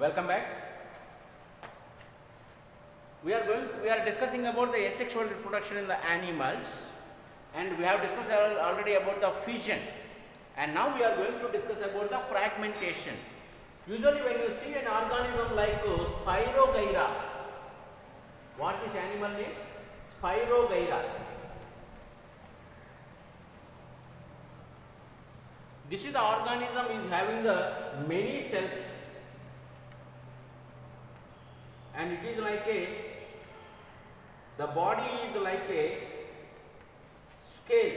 Welcome back. We are discussing about the asexual reproduction in the animals, and we have discussed already about the fission, and now we are going to discuss about the fragmentation. Usually when you see an organism like Spirogyra, what is animal name? Spirogyra. This is the organism is having the many cells, and it is like the body is like a scale.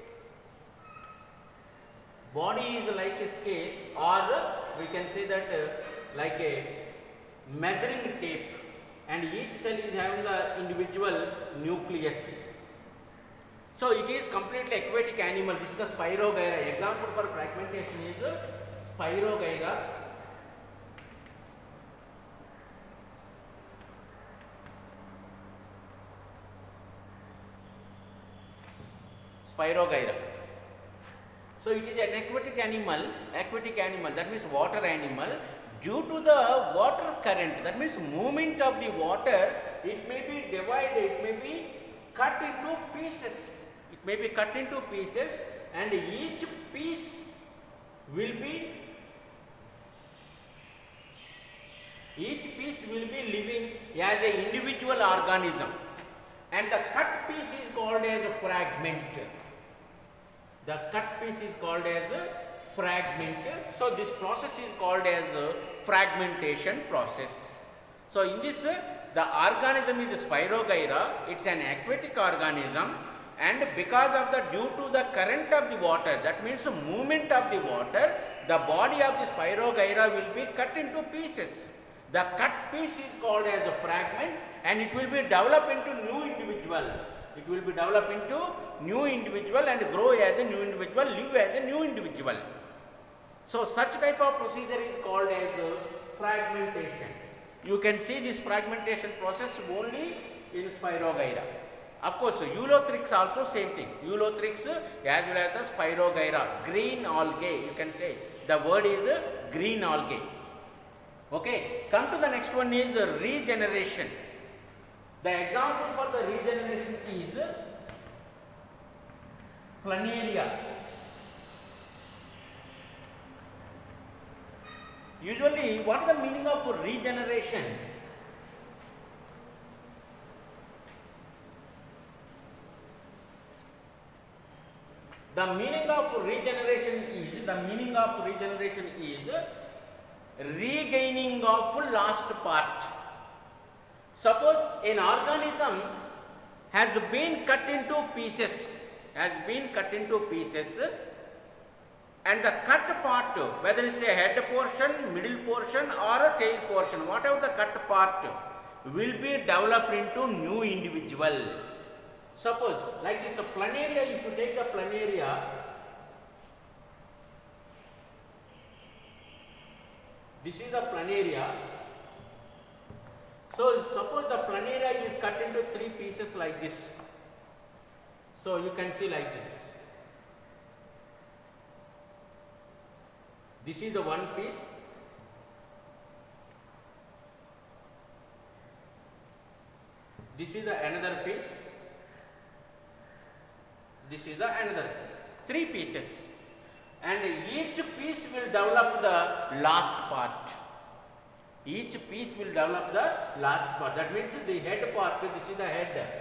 Body is like a scale, or we can say that like a measuring tape, and each cell is having the individual nucleus. So it is completely aquatic animal. This is the Spirogyra. Example for fragmentation is Spirogyra. Spirogyra. So it is an aquatic animal, that means water animal. Due to the water current, that means movement of the water, it may be divided, it may be cut into pieces. It may be cut into pieces, and each piece will be living as an individual organism, and the cut piece is called as a fragment. The cut piece is called as a fragment. So this process is called as a fragmentation process. So in this the organism is Spirogyra. It's an aquatic organism, and because of the due to the current of the water, that means the movement of the water, the body of the Spirogyra will be cut into pieces. The cut piece is called as a fragment, and it will be developed into new individual. It will be developed into new individual and grow as a new individual, live as a new individual. So such type of procedure is called as fragmentation. You can see this fragmentation process only in Spirogyra. Of course, Eulothrix also same thing. Eulothrix as well as the Spirogyra, green algae, you can say. The word is green algae. Okay, come to the next one is regeneration. The example for the regeneration is planaria. Usually, what is the meaning of regeneration? The meaning of regeneration is regaining of lost part. Suppose an organism has been cut into pieces, and the cut part, whether it's a head portion, middle portion or a tail portion, whatever the cut part, will be developed into new individual. Suppose like this planaria, if you take the planaria, this is the planaria. So suppose the planaria is cut into three pieces like this. So you can see like this. This is the one piece. This is the another piece. This is the another piece. Three pieces. And each piece will develop the last part. Each piece will develop the last part. That means the head part, this is the head.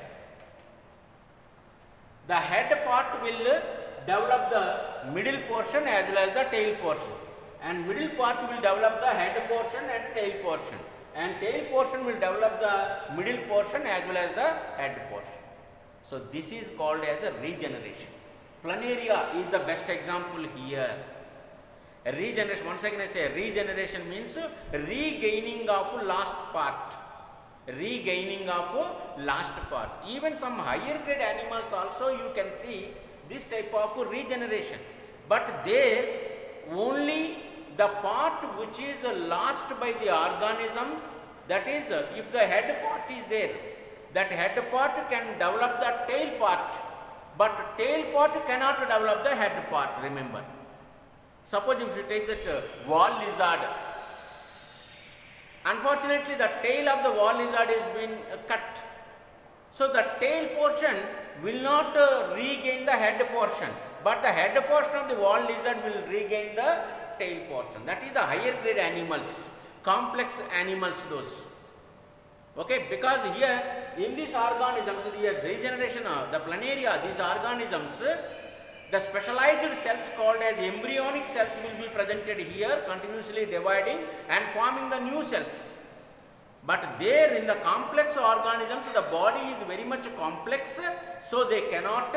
The head part will develop the middle portion as well as the tail portion. And middle part will develop the head portion and tail portion. And tail portion will develop the middle portion as well as the head portion. So this is called as a regeneration. Planaria is the best example here. Regeneration, once again I say regeneration means regaining of lost part. Regaining of last part. Even some higher grade animals also you can see this type of regeneration. But there only the part which is lost by the organism, that is if the head part is there, that head part can develop the tail part, but tail part cannot develop the head part, remember. Suppose if you take that wall lizard, Unfortunately, the tail of the wall lizard has been cut. So the tail portion will not regain the head portion, but the head portion of the wall lizard will regain the tail portion. That is the higher grade animals, complex animals those. Okay, because here in these organisms, the regeneration of the planaria, these organisms, the specialized cells called as embryonic cells will be presented here, continuously dividing and forming the new cells. But there in the complex organisms, the body is very much complex, so they cannot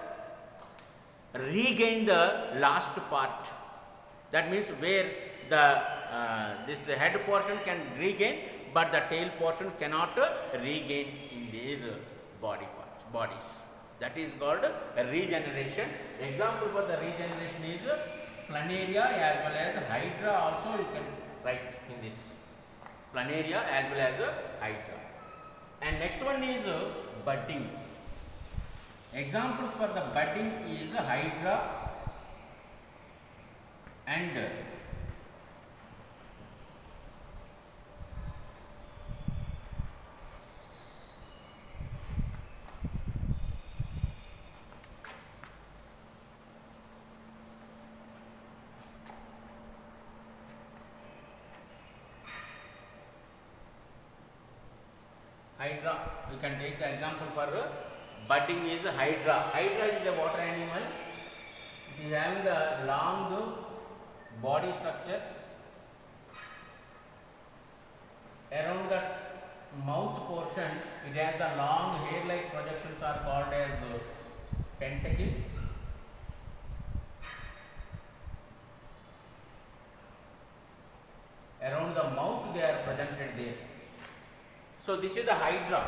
regain the last part. That means where the this head portion can regain, but the tail portion cannot regain in their bodies. That is called regeneration. Example for the regeneration is planaria as well as hydra. Also you can write in this planaria as well as hydra. And next one is budding. Examples for the budding is hydra and hydra. You can take the example for budding is hydra. Hydra is a water animal. It is having the long body structure. Around the mouth portion, it has the long hair-like projections are called as tentacles. Around the mouth they are presented there. So this is the hydra.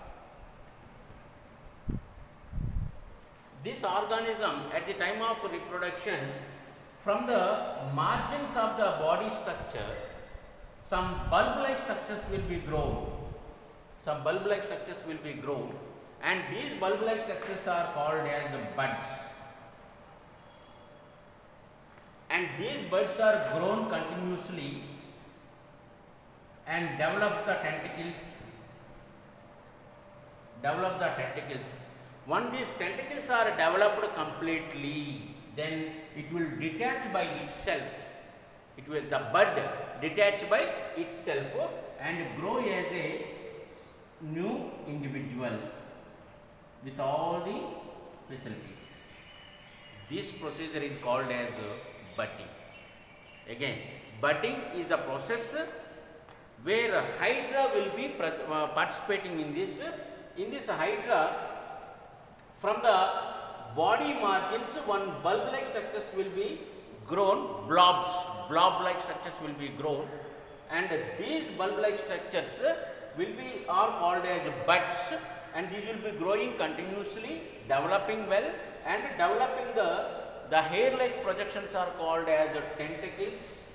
This organism at the time of reproduction, from the margins of the body structure, some bulb-like structures will be grown. Some bulb-like structures will be grown, and these bulb-like structures are called as buds. And these buds are grown continuously and develop the tentacles. Once these tentacles are developed completely, then it will detach by itself. The bud detach by itself and grow as a new individual with all the facilities. This procedure is called as budding. Again, budding is the process where hydra will be participating in this. In this hydra, from the body margins, one bulb-like structures will be grown, blob-like structures will be grown, and these bulb-like structures are called as buds, and these will be growing continuously, developing well, and developing the hair-like projections are called as tentacles.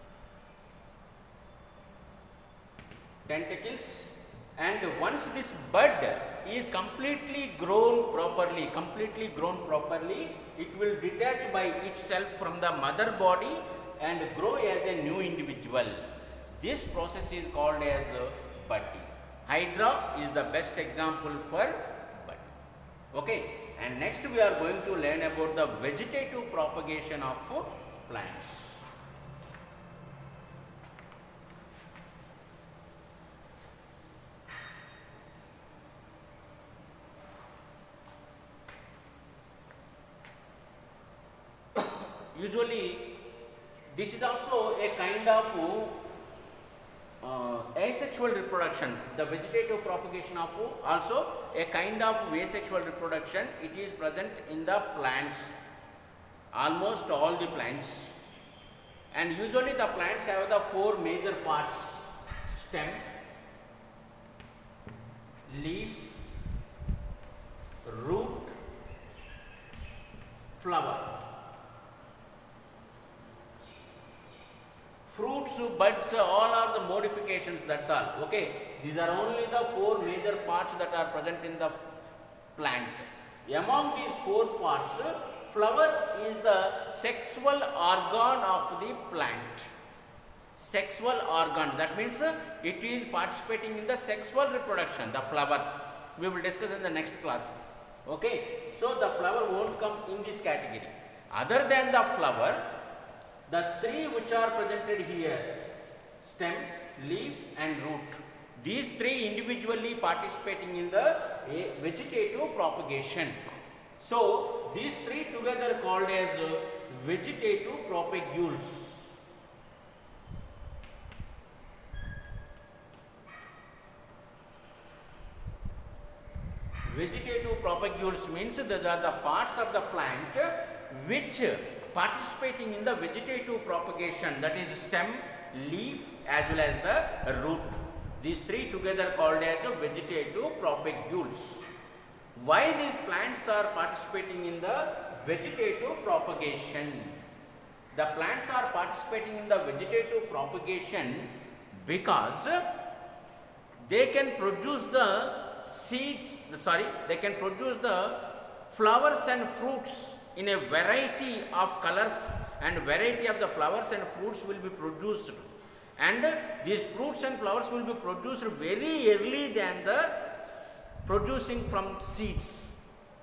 And once this bud is completely grown properly, it will detach by itself from the mother body and grow as a new individual. This process is called as budding. Hydra is the best example for budding. Okay, and next we are going to learn about the vegetative propagation of plants. Usually, this is also a kind of asexual reproduction. The vegetative propagation of also a kind of asexual reproduction. It is present in the plants, almost all the plants. And usually the plants have the four major parts: stem, leaf, root, flower. Fruits, buds, all are the modifications, that's all. Okay, these are only the four major parts that are present in the plant. Among these four parts, flower is the sexual organ of the plant. sexual organ. That means it is participating in the sexual reproduction, the flower. We will discuss in the next class. Okay. So the flower won't come in this category. Other than the flower, the three which are presented here, stem, leaf and root, these three individually participating in the vegetative propagation. So these three together called as vegetative propagules. Vegetative propagules means that they are the parts of the plant which participating in the vegetative propagation, that is stem, leaf as well as the root. These three together called as vegetative propagules. Why these plants are participating in the vegetative propagation? The plants are participating in the vegetative propagation because they can produce the seeds, they can produce the flowers and fruits in a variety of colors, and variety of the flowers and fruits will be produced, and these fruits and flowers will be produced very early than the producing from seeds.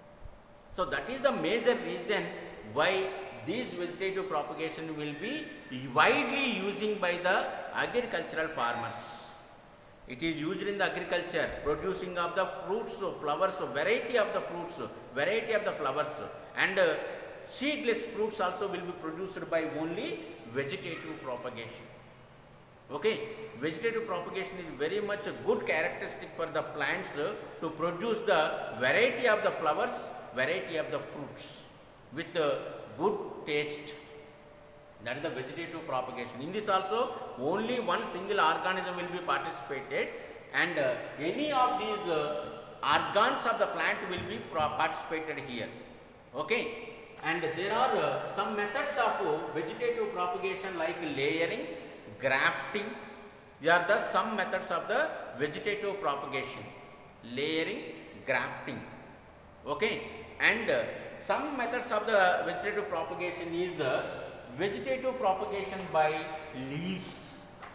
So that is the major reason why this vegetative propagation will be widely using by the agricultural farmers. It is used in the agriculture, producing of the fruits, flowers, variety of the fruits, variety of the flowers, and seedless fruits also will be produced by only vegetative propagation. Okay, vegetative propagation is very much a good characteristic for the plants to produce the variety of the flowers, variety of the fruits with good taste. That is the vegetative propagation. In this also only one single organism will be participated, and any of these organs of the plant will be participated here. Okay, and there are some methods of vegetative propagation like layering, grafting. These are the some methods of the vegetative propagation: layering, grafting. Okay, and some methods of the vegetative propagation is vegetative propagation by leaves.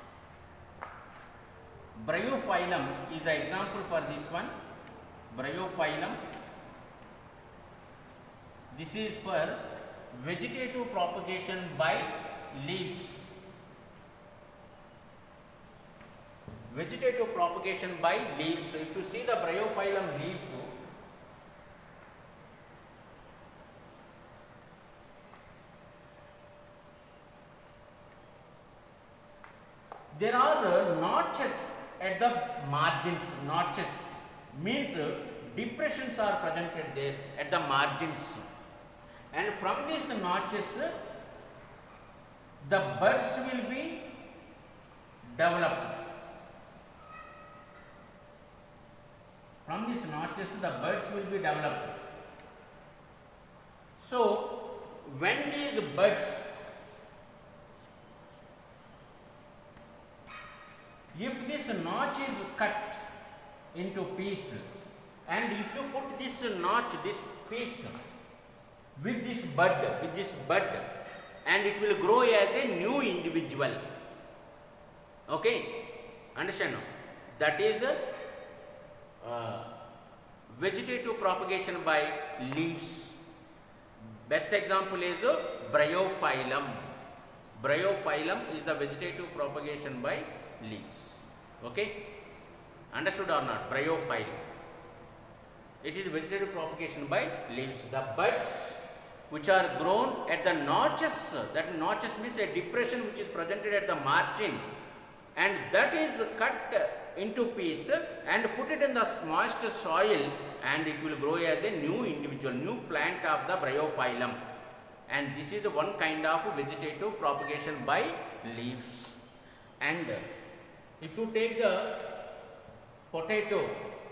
Bryophyllum is the example for this one. Bryophyllum. This is for vegetative propagation by leaves. Vegetative propagation by leaves. So if you see the Bryophyllum leaf, there are notches at the margins. Notches means depressions are presented there at the margins, and from these notches the buds will be developed. From these notches the buds will be developed. So when these buds, if this notch is cut into piece, and if you put this notch, this piece with this bud, and it will grow as a new individual. Okay, understand now? That is vegetative propagation by leaves. Best example is Bryophyllum. Bryophyllum is the vegetative propagation by leaves. Okay, understood or not? Bryophyllum, it is vegetative propagation by leaves. The buds which are grown at the notches, that notches means a depression which is presented at the margin, and that is cut into piece and put it in the moist soil, and it will grow as a new individual, new plant of the Bryophyllum. And this is the one kind of vegetative propagation by leaves. And if you take the potato,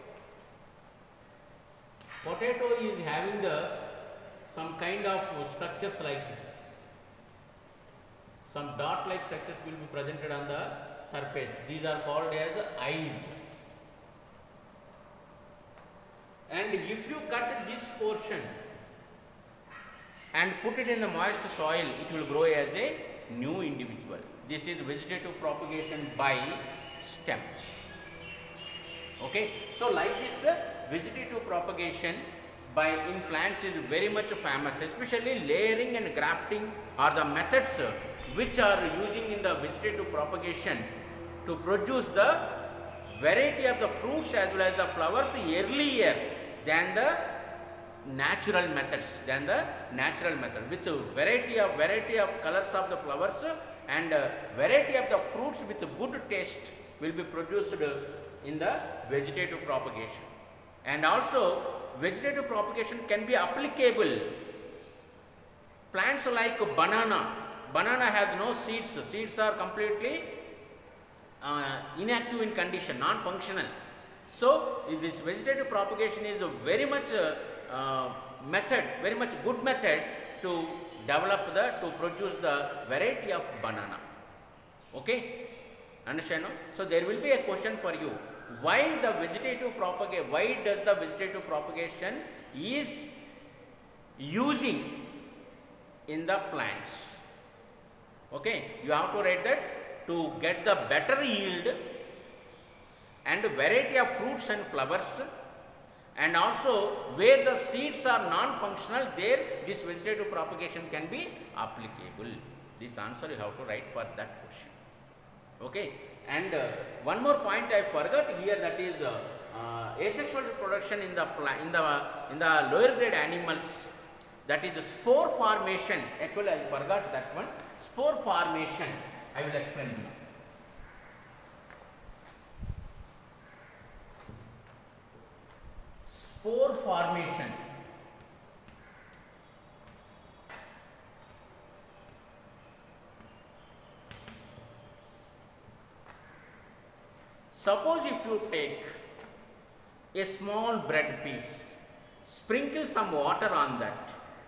potato is having the some kind of structures like this. Some dot like structures will be presented on the surface. These are called as eyes. And if you cut this portion, and put it in the moist soil, it will grow as a new individual. This is vegetative propagation by stem. Okay, so like this vegetative propagation by in plants is very much famous, especially layering and grafting are the methods which are using in the vegetative propagation to produce the variety of the fruits as well as the flowers earlier than the natural methods, with variety of colors of the flowers and variety of the fruits with good taste will be produced in the vegetative propagation. And also vegetative propagation can be applicable plants like banana has no seeds are completely inactive in condition, non-functional. So this vegetative propagation is a very much very much good method to to produce the variety of banana. Okay, understand? No? So there will be a question for you: why does the vegetative propagation is using in the plants? Okay, you have to write that to get the better yield and variety of fruits and flowers, and also where the seeds are non-functional, there this vegetative propagation can be applicable. This answer you have to write for that question. Okay, and one more point I forgot here, that is asexual reproduction in the lower grade animals, that is spore formation. Actually I forgot that one. Spore formation I will explain you. Spore formation. Suppose if you take a small bread piece, sprinkle some water on that,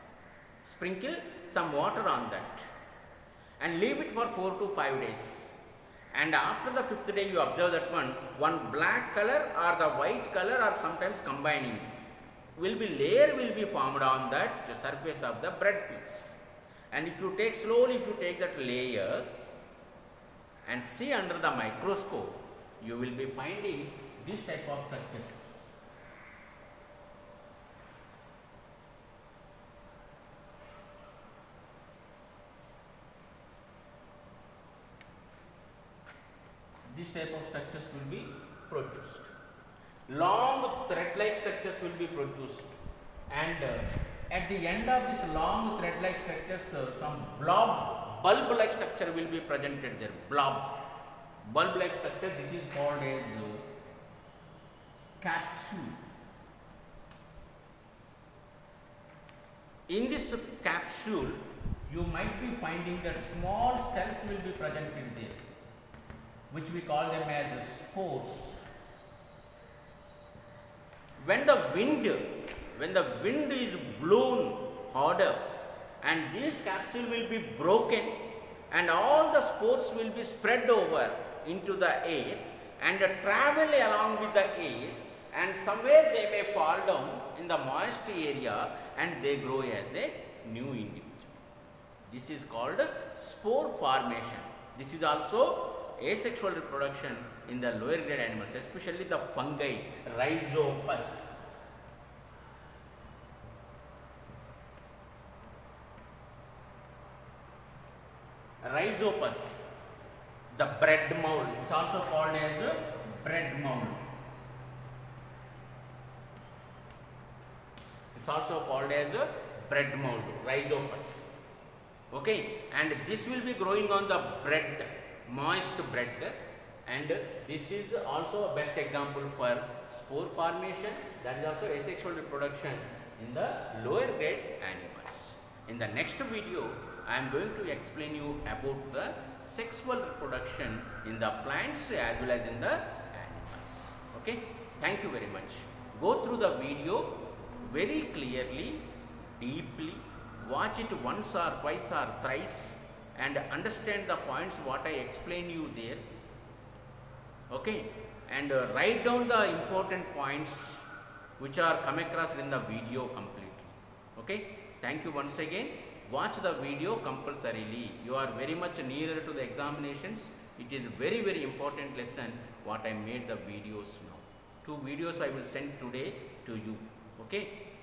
and leave it for 4 to 5 days. And after the 5th day you observe that one black color or the white color or sometimes combining layer will be formed on that surface of the bread piece. And if you take that layer and see under the microscope, you will be finding this type of structures. This type of structures will be produced. Long thread-like structures will be produced, and at the end of this long thread-like structures, some bulb-like structure will be presented there. Bulb-like structure. This is called as capsule. In this capsule, you might be finding that small cells will be presented there, which we call them as spores. When the wind is blown harder, and this capsule will be broken, and all the spores will be spread over into the air and travel along with the air, and somewhere they may fall down in the moist area and they grow as a new individual. This is called spore formation. This is also asexual reproduction in the lower grade animals, especially the fungi, Rhizopus. The bread mold. It's also called as a bread mold. Rhizopus. Okay, and this will be growing on the bread, moist bread, and this is also a best example for spore formation. That is also asexual reproduction in the lower grade animals. In the next video, I am going to explain you about the sexual reproduction in the plants as well as in the animals. Okay, thank you very much. Go through the video very clearly, deeply, watch it once or twice or thrice, and understand the points what I explained you there. Okay, and write down the important points which are come across in the video completely. Okay, Thank you once again. Watch the video compulsorily. You are very much nearer to the examinations. It is very, very important lesson what I made the videos now. 2 videos I will send today to you. Okay.